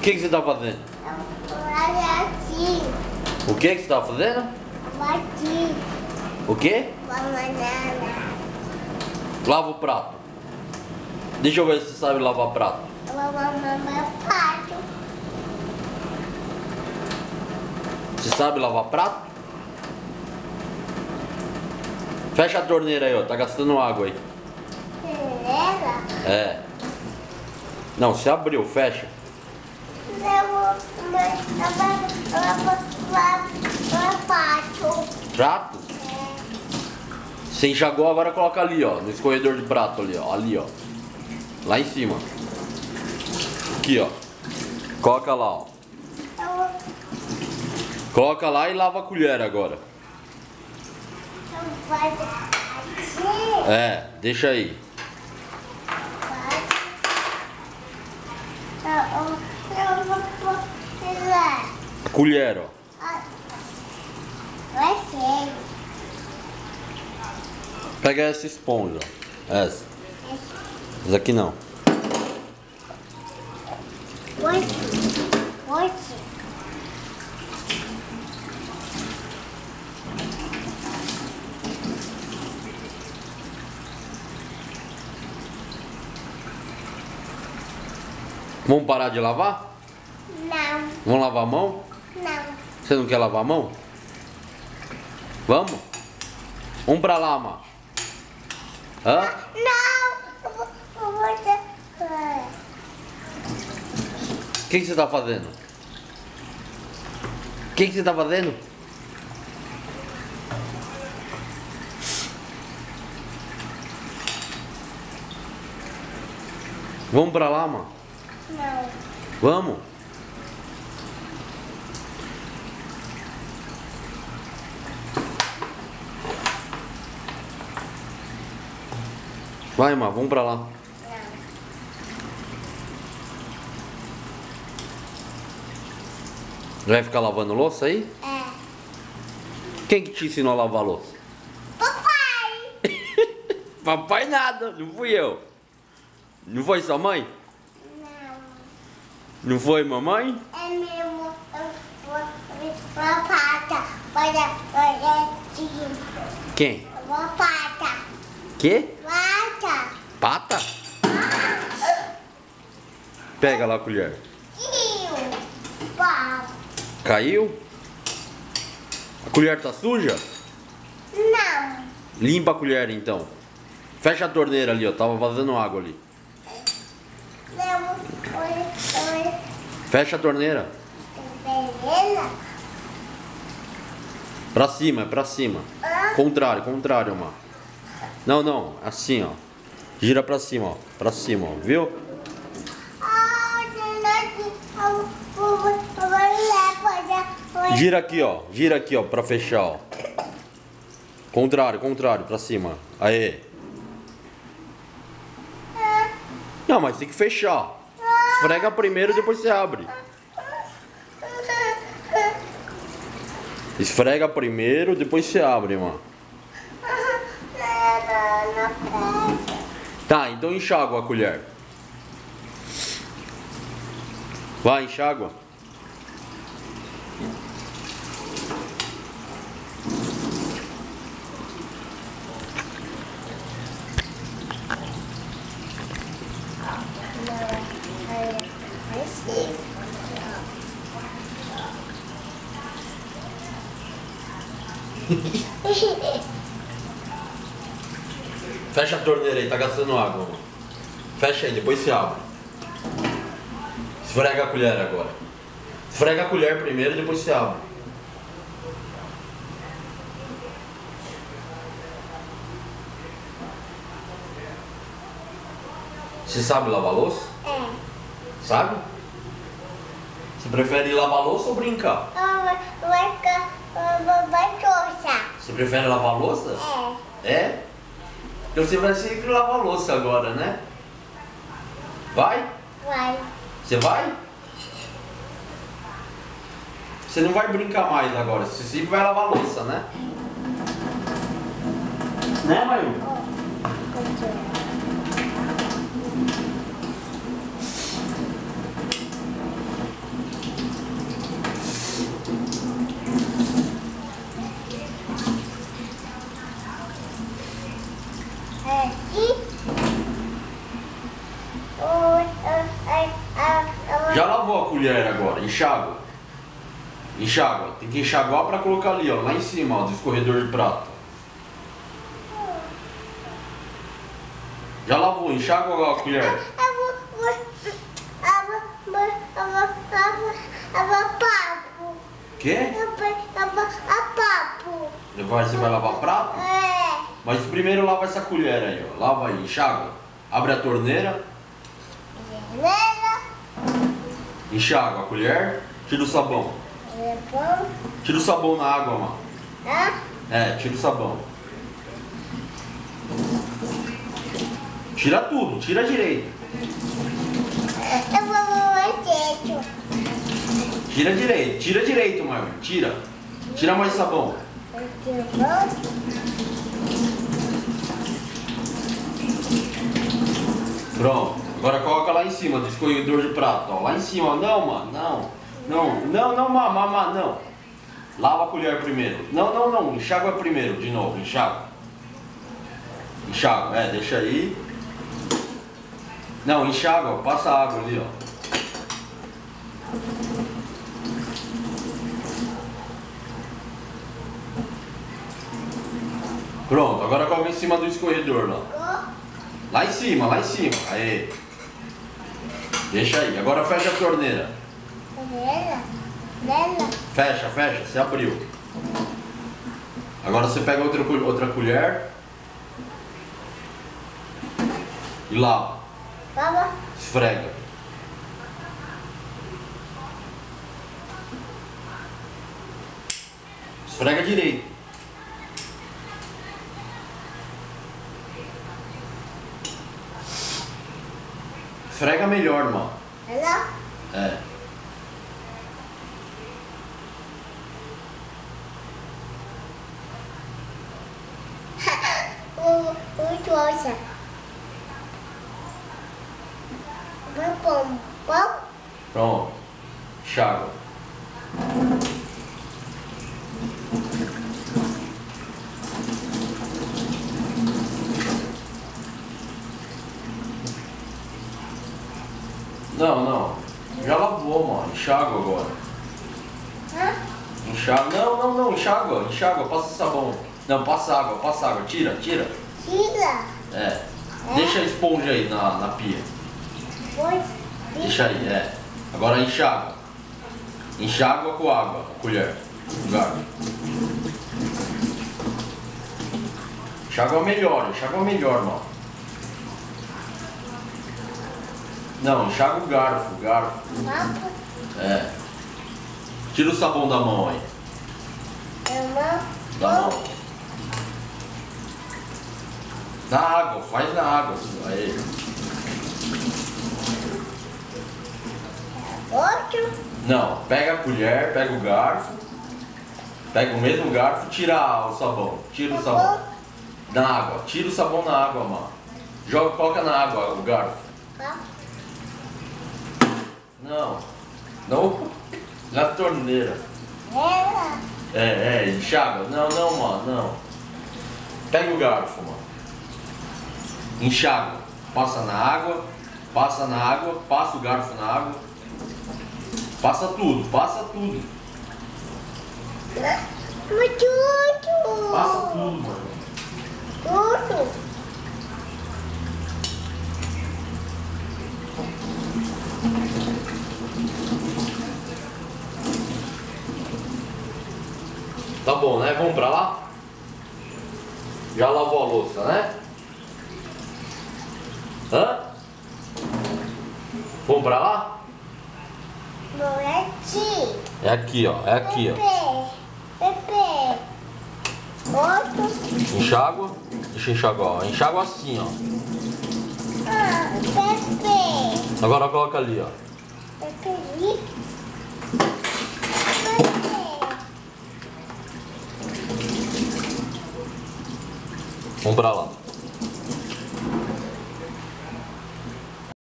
que você tá fazendo? O que você tá fazendo? O que? Lava o prato. Deixa eu ver se você sabe lavar prato. Você sabe lavar prato? Fecha a torneira aí, ó. Tá gastando água aí. É. Não, se abriu, fecha. Prato? Você enxagou, agora coloca ali, ó. No escorredor de prato ali, ó. Ali, ó. Lá em cima. Aqui, ó. Coloca lá, ó. Coloca lá e lava a colher agora. É, deixa aí. A colher, ó. Pega essa esponja. Essa. Essa aqui não. Vamos parar de lavar? Não. Vamos lavar a mão? Não. Você não quer lavar a mão? Vamos? Vamos pra lá, Má. Hã? Não. O que você tá fazendo? O que você tá fazendo? Vamos pra lá, Má. Não. Vamos? Vai, Má, vamos pra lá. Não. Vai ficar lavando louça aí? É. Quem que te ensinou a lavar louça? Papai. Papai nada, não fui eu. Não foi sua mãe? Não. Não foi mamãe? É mesmo. Papata. Olha. Quem? Papata. Que? Pata. Pata? Pega lá a colher. Pau. Caiu? A colher tá suja? Não. Limpa a colher então. Fecha a torneira ali, ó. Tava vazando água ali. Oi. Fecha a torneira. Beleza? Pra cima, é pra cima. Contrário, Má. Não, assim, ó. Gira pra cima, ó. Pra cima, ó. Viu? Gira aqui, ó, pra fechar, ó. Contrário, pra cima. Aê. Não, mas tem que fechar. Esfrega primeiro, depois você abre. Esfrega primeiro, depois você abre, mano. Tá, então enxágua a colher. Vai, enxágua. Fecha a torneira aí, tá gastando água, mano. Fecha aí, depois você abre. Esfrega a colher agora. Esfrega a colher primeiro e depois você abre. Você sabe lavar louça? É. Sabe? Você prefere lavar louça ou brincar? Vai trouxa. Você prefere lavar louça? É. É? Então você vai sempre lavar louça agora, né? Vai? Vai. Você vai? Você não vai brincar mais agora, você sempre vai lavar louça, né? Né, Mayu? Já lavou a colher agora, enxágua. Enxágua, tem que enxaguar pra colocar ali, ó, lá em cima, ó, do escorredor de prato. Já lavou, enxágua a colher. Papo. Quê? Papo. Você vai lavar prato? É. Mas primeiro lava essa colher aí, ó. Lava aí, enxágua. Abre a torneira. Enxágua a colher. Tira o sabão. Tira o sabão na água, mano. É, tira o sabão. Tira tudo, tira direito. Eu vou jeito. Tira direito, Marvin. Tira. Tira mais sabão. Pronto. Agora coloca lá em cima do escorredor de prato, ó. Lá em cima. Não, mano, não, mamá, não. Lava a colher primeiro. Não. Enxágua primeiro, de novo, enxágua. Enxágua, deixa aí. Não, enxágua, passa a água ali, ó. Pronto, agora coloca em cima do escorredor lá. Lá em cima. Aê. Deixa aí. Agora fecha a torneira. Fecha. Você abriu. Agora você pega outra colher. E lava. Esfrega. Esfrega direito. Esfrega melhor, mano. É. O trouxa. Pronto. Enxágua. Não. Já lavou, mano. Enxágua agora. Enxágua. Não. Enxágua. Passa sabão. Não, passa água. Tira. Tira. É. Deixa a esponja aí na pia. Deixa aí, Agora enxágua. Enxágua com água, a colher. O garfo. Enxágua melhor, mano. Não, enxágua o garfo. É. Tira o sabão da mão aí. Da mão. Na água, faz na água. Aí. Não, pega a colher, pega o garfo. Pega o mesmo garfo, tira o sabão. Tira o sabão. Na água. Tira o sabão na água, mano. Coloca na água o garfo. Não. Na torneira. Enxágua. Não, mano, não. Pega o garfo, mano. Enxágua. Passa na água, passa o garfo na água. Passa tudo. Passa tudo, mano. Tudo. Tá bom, né? Vamos pra lá? Já lavou a louça, né? Hã? Vamos pra lá? É aqui, ó. Pepe. Outro. Enxágua. Deixa eu enxaguar, ó. Enxágua assim, ó. Pepe. Agora coloca ali, ó. Pepe. Vamos pra lá.